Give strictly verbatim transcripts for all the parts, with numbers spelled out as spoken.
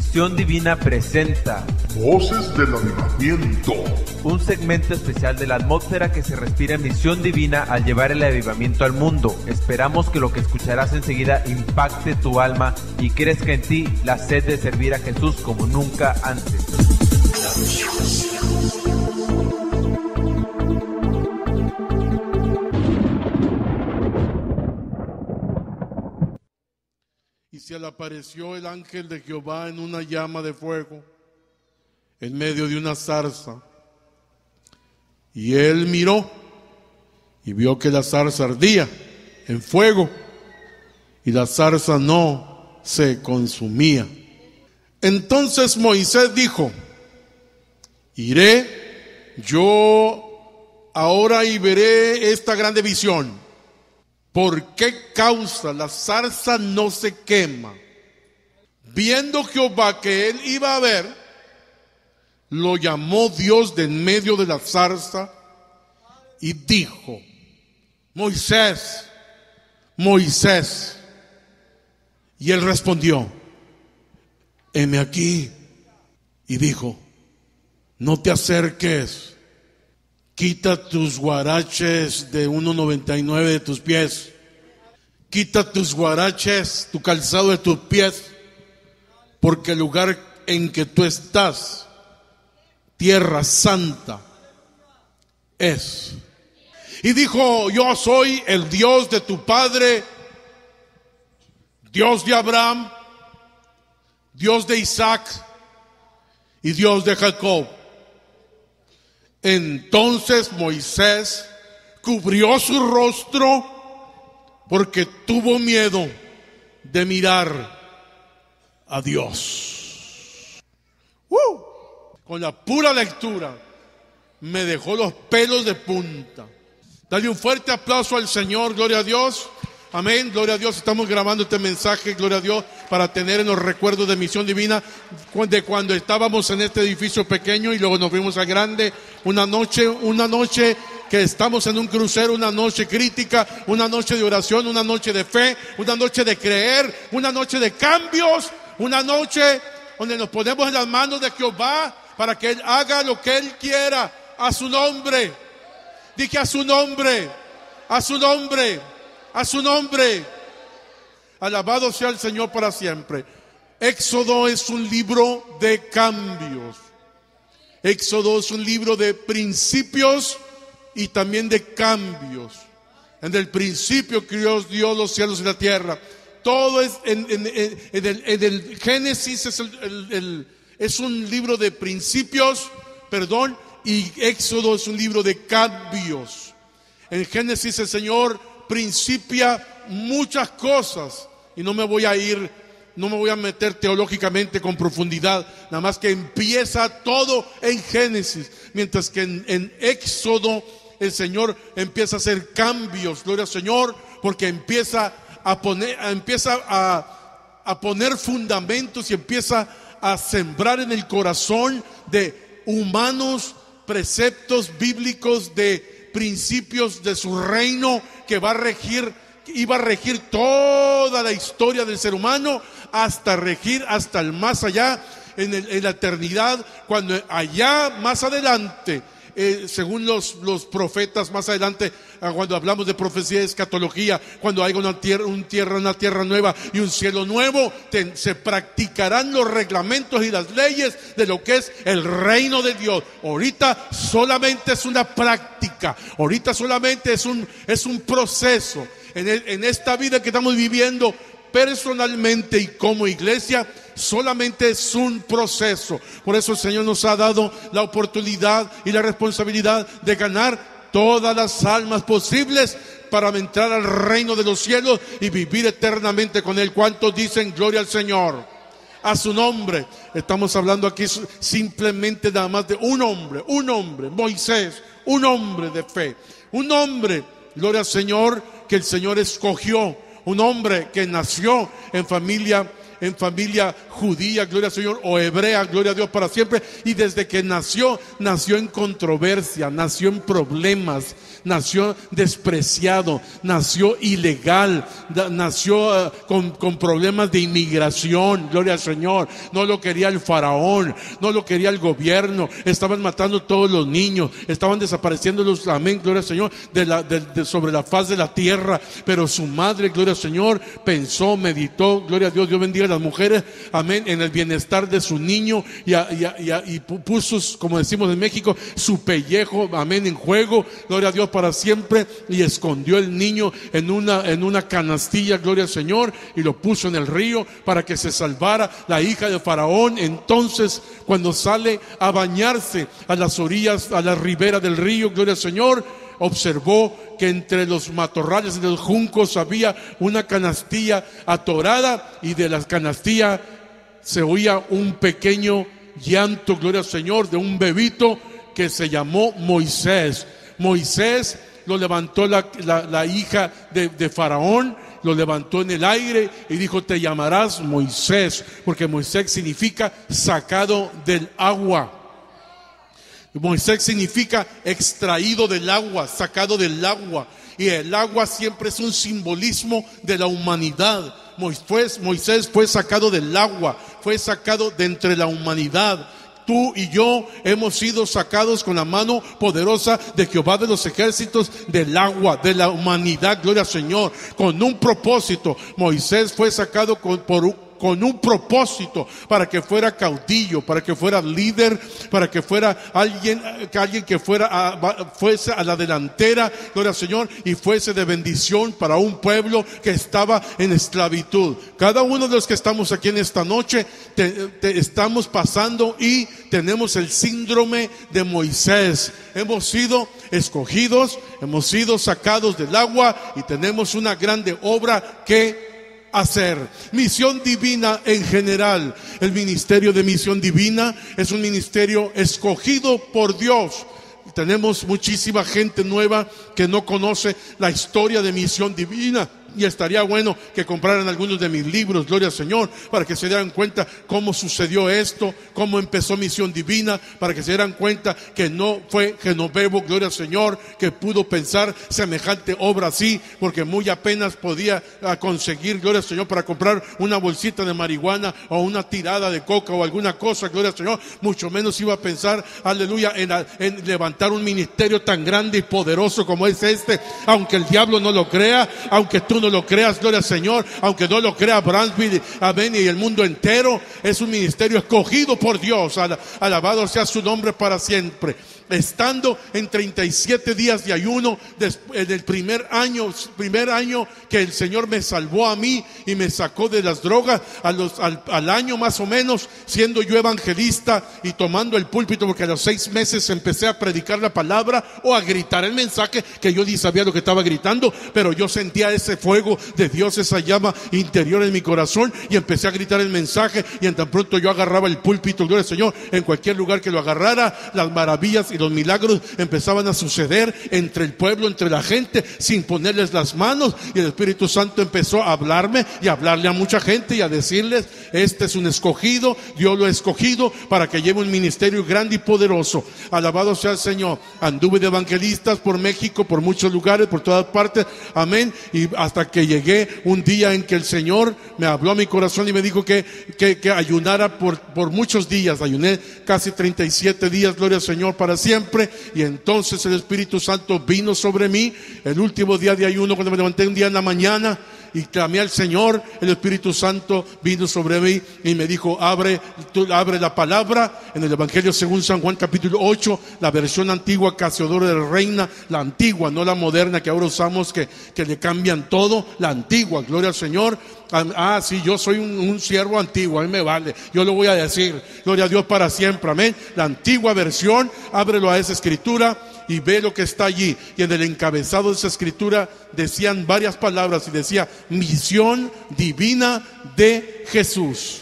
Misión Divina presenta Voces del Avivamiento, un segmento especial de la atmósfera que se respira en Misión Divina al llevar el avivamiento al mundo. Esperamos que lo que escucharás enseguida impacte tu alma y crezca en ti la sed de servir a Jesús como nunca antes. Y se le apareció el ángel de Jehová en una llama de fuego, en medio de una zarza. Y él miró y vio que la zarza ardía en fuego, y la zarza no se consumía. Entonces Moisés dijo: iré yo ahora y veré esta grande visión. ¿Por qué causa la zarza no se quema? Viendo Jehová que él iba a ver, lo llamó Dios de en medio de la zarza y dijo: Moisés, Moisés. Y él respondió: heme aquí. Y dijo: no te acerques. Quita tus guaraches de uno noventa y nueve de tus pies. Quita tus guaraches, tu calzado de tus pies, porque el lugar en que tú estás, tierra santa, es. Y dijo: yo soy el Dios de tu padre, Dios de Abraham, Dios de Isaac y Dios de Jacob. Entonces Moisés cubrió su rostro porque tuvo miedo de mirar a Dios. ¡Uh! Con la pura lectura me dejó los pelos de punta. Dale un fuerte aplauso al Señor, gloria a Dios. Amén, gloria a Dios. Estamos grabando este mensaje, gloria a Dios, para tener en los recuerdos de Misión Divina de cuando estábamos en este edificio pequeño y luego nos fuimos a grande. Una noche, una noche que estamos en un crucero, una noche crítica, una noche de oración, una noche de fe, una noche de creer, una noche de cambios, una noche donde nos ponemos en las manos de Jehová para que Él haga lo que Él quiera a su nombre. Dije: a su nombre, a su nombre. A su nombre. Alabado sea el Señor para siempre. Éxodo es un libro de cambios. Éxodo es un libro de principios y también de cambios. En el principio creó Dios los cielos y la tierra. Todo es en, en, en, en, el, en el Génesis es, el, el, el, es un libro de principios, perdón, y Éxodo es un libro de cambios. En Génesis el Señor principia muchas cosas y no me voy a ir, no me voy a meter teológicamente con profundidad, nada más que empieza todo en Génesis, mientras que en, en Éxodo el Señor empieza a hacer cambios, gloria al Señor, porque empieza a poner, empieza a, a poner fundamentos y empieza a sembrar en el corazón de humanos preceptos bíblicos de principios de su reino que va a regir, iba a regir toda la historia del ser humano hasta regir hasta el más allá en, el, en la eternidad, cuando allá más adelante, eh, según los, los profetas más adelante, cuando hablamos de profecía de escatología, cuando haya una tierra, un tierra, una tierra nueva y un cielo nuevo, te, se practicarán los reglamentos y las leyes de lo que es el reino de Dios. Ahorita solamente es una práctica, ahorita solamente es un, es un proceso. En, el, en esta vida que estamos viviendo personalmente y como iglesia, solamente es un proceso. Por eso el Señor nos ha dado la oportunidad y la responsabilidad de ganar todas las almas posibles para entrar al reino de los cielos y vivir eternamente con Él. ¿Cuántos dicen gloria al Señor? A su nombre. Estamos hablando aquí simplemente nada más de un hombre, un hombre, Moisés, un hombre de fe, un hombre, gloria al Señor, que el Señor escogió, un hombre que nació en familia en familia judía, gloria al Señor, o hebrea, gloria a Dios para siempre. Y desde que nació, nació en controversia, nació en problemas, nació despreciado, nació ilegal, nació uh, con, con problemas de inmigración, gloria al Señor. No lo quería el faraón, no lo quería el gobierno, estaban matando todos los niños, estaban desapareciendo los, amén, gloria al Señor, de la, de, de, sobre la faz de la tierra. Pero su madre, gloria al Señor, pensó, meditó, gloria a Dios, Dios bendiga a las mujeres, amén, en el bienestar de su niño, y, a, y, a, y, a, y puso, como decimos en México, su pellejo, amén, en juego, gloria a Dios para siempre, y escondió el niño en una, en una canastilla, gloria al Señor, y lo puso en el río para que se salvara la hija de Faraón. Entonces, cuando sale a bañarse a las orillas, a la ribera del río, gloria al Señor, observó que entre los matorrales y los juncos había una canastilla atorada, y de la canastilla se oía un pequeño llanto, gloria al Señor, de un bebito que se llamó Moisés. Moisés lo levantó la, la, la hija de, de Faraón, lo levantó en el aire y dijo: te llamarás Moisés, porque Moisés significa sacado del agua. Moisés significa extraído del agua, sacado del agua. Y el agua siempre es un simbolismo de la humanidad. Moisés, Moisés fue sacado del agua, fue sacado de entre la humanidad. Tú y yo hemos sido sacados con la mano poderosa de Jehová de los ejércitos del agua, de la humanidad, gloria al Señor, con un propósito. Moisés fue sacado con, por un con un propósito, para que fuera caudillo, para que fuera líder, para que fuera alguien, alguien que fuera a, fuese a la delantera, gloria al Señor, y fuese de bendición para un pueblo que estaba en esclavitud. Cada uno de los que estamos aquí en esta noche, te, te estamos pasando y tenemos el síndrome de Moisés. Hemos sido escogidos, hemos sido sacados del agua y tenemos una grande obra que hacer. Misión Divina en general. El ministerio de Misión Divina es un ministerio escogido por Dios. Tenemos muchísima gente nueva que no conoce la historia de Misión Divina. Y estaría bueno que compraran algunos de mis libros, gloria al Señor, para que se dieran cuenta cómo sucedió esto, cómo empezó Misión Divina, para que se dieran cuenta que no fue Genovevo, gloria al Señor, que pudo pensar semejante obra así, porque muy apenas podía conseguir, gloria al Señor, para comprar una bolsita de marihuana o una tirada de coca o alguna cosa, gloria al Señor. Mucho menos iba a pensar, aleluya, en, en levantar un ministerio tan grande y poderoso como es este, aunque el diablo no lo crea, aunque tú no lo creas, gloria al Señor, aunque no lo crea Brownsville, amén, y el mundo entero. Es un ministerio escogido por Dios. Alabado sea su nombre para siempre. Estando en treinta y siete días de ayuno en el primer año, primer año que el Señor me salvó a mí y me sacó de las drogas, a los, al, al año más o menos, siendo yo evangelista y tomando el púlpito, porque a los seis meses empecé a predicar la palabra o a gritar el mensaje, que yo ni sabía lo que estaba gritando, pero yo sentía ese fuego de Dios, esa llama interior en mi corazón, y empecé a gritar el mensaje. Y en tan pronto yo agarraba el púlpito, gloria al Señor, en cualquier lugar que lo agarrara, las maravillas y los milagros empezaban a suceder entre el pueblo, entre la gente, sin ponerles las manos. Y el Espíritu Santo empezó a hablarme y a hablarle a mucha gente y a decirles: este es un escogido, Dios lo ha escogido para que lleve un ministerio grande y poderoso. Alabado sea el Señor. Anduve de evangelistas por México, por muchos lugares, por todas partes, amén, y hasta que llegué un día en que el Señor me habló a mi corazón y me dijo que, que, que ayunara por, por muchos días. Ayuné casi treinta y siete días, gloria al Señor, para siempre. Y entonces el Espíritu Santo vino sobre mí el último día de ayuno, cuando me levanté un día en la mañana y clamé al Señor. El Espíritu Santo vino sobre mí y me dijo: abre, tú, abre la palabra en el Evangelio según San Juan capítulo ocho, la versión antigua, Casiodoro de la Reina, la antigua, no la moderna que ahora usamos, que, que le cambian todo, la antigua, gloria al Señor. Ah, sí, yo soy un, un siervo antiguo, a mí me vale, yo lo voy a decir, gloria a Dios para siempre, amén. La antigua versión, ábrelo a esa escritura y ve lo que está allí. Y en el encabezado de esa escritura decían varias palabras y decía: misión divina de Jesús.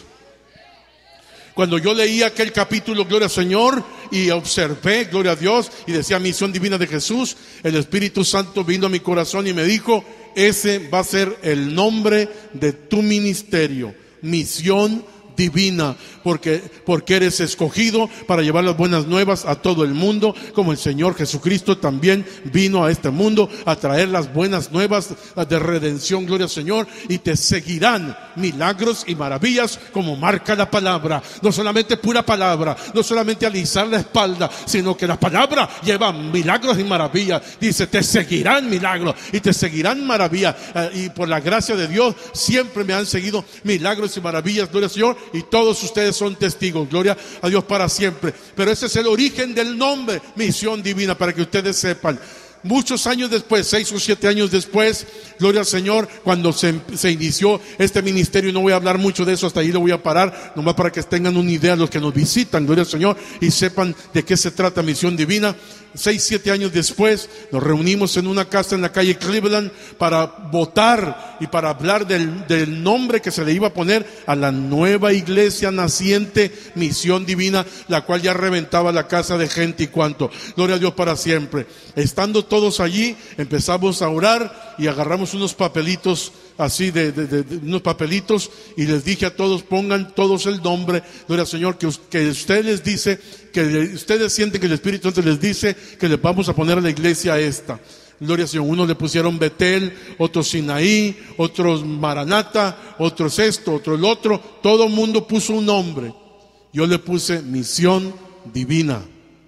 Cuando yo leí aquel capítulo, gloria al Señor, y observé, gloria a Dios, y decía misión divina de Jesús, el Espíritu Santo vino a mi corazón y me dijo: ese va a ser el nombre de tu ministerio. misión divina, porque, porque eres escogido para llevar las buenas nuevas a todo el mundo, como el Señor Jesucristo también vino a este mundo a traer las buenas nuevas de redención. Gloria al Señor. Y te seguirán milagros y maravillas, como marca la palabra. No solamente pura palabra, no solamente alisar la espalda, sino que la palabra lleva milagros y maravillas. Dice, te seguirán milagros y te seguirán maravillas. Eh, y por la gracia de Dios siempre me han seguido milagros y maravillas. Gloria al Señor. Y todos ustedes son testigos, gloria a Dios para siempre. Pero ese es el origen del nombre, Misión Divina, para que ustedes sepan. Muchos años después, seis o siete años después, gloria al Señor, cuando se, se inició este ministerio, no voy a hablar mucho de eso, hasta ahí lo voy a parar, nomás para que tengan una idea los que nos visitan, gloria al Señor, y sepan de qué se trata Misión Divina. Seis, siete años después, nos reunimos en una casa en la calle Cleveland para votar y para hablar del, del nombre que se le iba a poner a la nueva iglesia naciente, Misión Divina, la cual ya reventaba la casa de gente y cuanto. Gloria a Dios para siempre. Estando todos allí, empezamos a orar y agarramos unos papelitos así de, de, de, de unos papelitos, y les dije a todos, pongan todos el nombre, gloria al Señor, que, que usted les dice, que ustedes sienten que el Espíritu Santo les dice que les vamos a poner a la iglesia esta. Gloria al Señor. Unos le pusieron Betel, otros Sinaí, otros Maranata, otros esto, otros el otro. Todo el mundo puso un nombre. Yo le puse Misión Divina.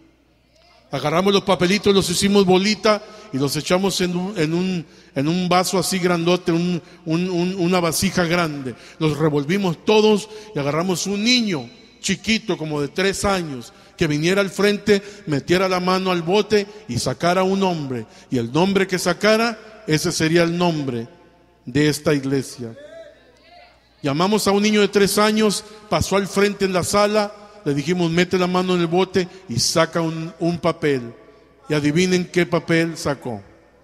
Agarramos los papelitos, los hicimos bolita y los echamos en un, en un, en un vaso así grandote, un, un, un, una vasija grande. Los revolvimos todos y agarramos un niño chiquito, como de tres años, que viniera al frente, metiera la mano al bote y sacara un nombre. Y el nombre que sacara, ese sería el nombre de esta iglesia. Llamamos a un niño de tres años, pasó al frente en la sala. Le dijimos, mete la mano en el bote y saca un, un papel. Y adivinen qué papel sacó.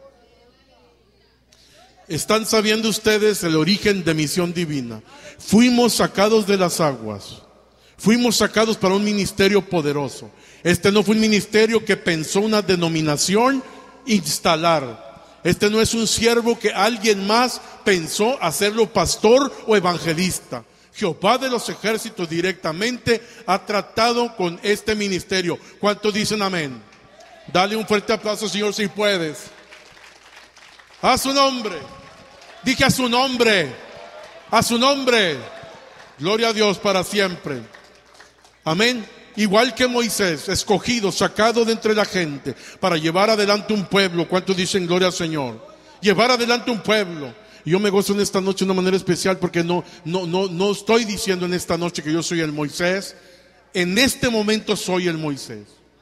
¿Están sabiendo ustedes el origen de Misión Divina? Fuimos sacados de las aguas. Fuimos sacados para un ministerio poderoso. Este no fue un ministerio que pensó una denominación instalar. Este no es un siervo que alguien más pensó hacerlo pastor o evangelista. Jehová de los ejércitos directamente ha tratado con este ministerio. ¿Cuántos dicen amén? Dale un fuerte aplauso, Señor, si puedes. A su nombre. Dije a su nombre. A su nombre. Gloria a Dios para siempre. Amén. Igual que Moisés, escogido, sacado de entre la gente para llevar adelante un pueblo. ¿Cuántos dicen gloria al Señor? Llevar adelante un pueblo. Y yo me gozo en esta noche de una manera especial, porque no, no, no, no estoy diciendo en esta noche que yo soy el Moisés. En este momento soy el Moisés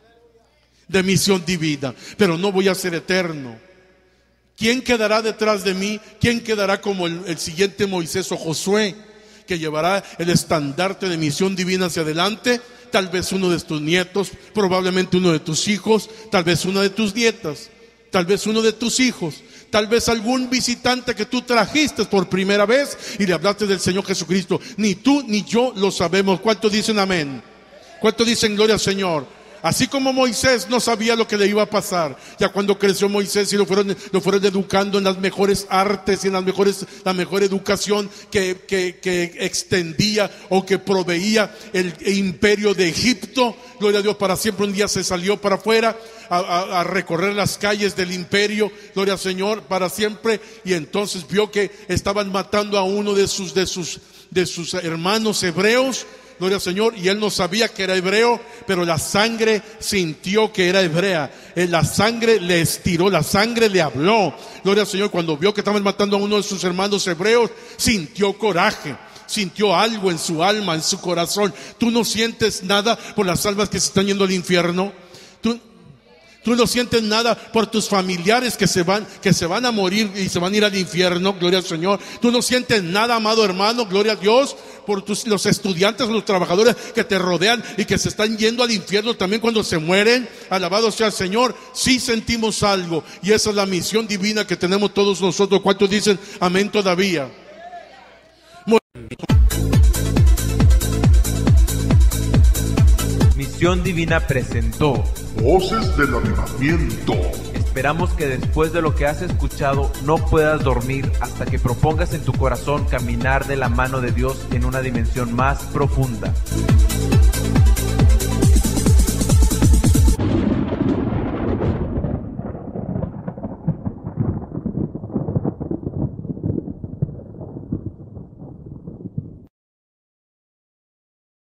de Misión Divina, pero no voy a ser eterno. ¿Quién quedará detrás de mí? ¿Quién quedará como el, el siguiente Moisés o Josué, que llevará el estandarte de Misión Divina hacia adelante? Tal vez uno de tus nietos, probablemente uno de tus hijos, tal vez una de tus nietas, tal vez uno de tus hijos, tal vez algún visitante que tú trajiste por primera vez y le hablaste del Señor Jesucristo. Ni tú ni yo lo sabemos. ¿Cuántos dicen amén? ¿Cuántos dicen gloria al Señor? Así como Moisés no sabía lo que le iba a pasar, ya cuando creció Moisés y lo fueron, lo fueron educando en las mejores artes y en las mejores, la mejor educación que, que, que extendía o que proveía el imperio de Egipto. Gloria a Dios para siempre. Un día se salió para afuera a, a, a recorrer las calles del imperio, gloria al Señor para siempre, y entonces vio que estaban matando a uno de sus, de sus, de sus hermanos hebreos. Gloria al Señor. Y él no sabía que era hebreo, pero la sangre sintió que era hebrea. La sangre le estiró, la sangre le habló. Gloria al Señor. Cuando vio que estaban matando a uno de sus hermanos hebreos, sintió coraje, sintió algo en su alma, en su corazón. ¿Tú no sientes nada por las almas que se están yendo al infierno? ¿Tú, tú no sientes nada por tus familiares que se van, que se van a morir y se van a ir al infierno? Gloria al Señor. ¿Tú no sientes nada, amado hermano? Gloria a Dios. Por tus, los estudiantes, los trabajadores que te rodean y que se están yendo al infierno también cuando se mueren. Alabado sea el Señor. Sí sentimos algo, y esa es la misión divina que tenemos todos nosotros. ¿Cuántos dicen amén todavía? Misión Divina presentó Voces del Avivamiento. Esperamos que después de lo que has escuchado no puedas dormir hasta que propongas en tu corazón caminar de la mano de Dios en una dimensión más profunda.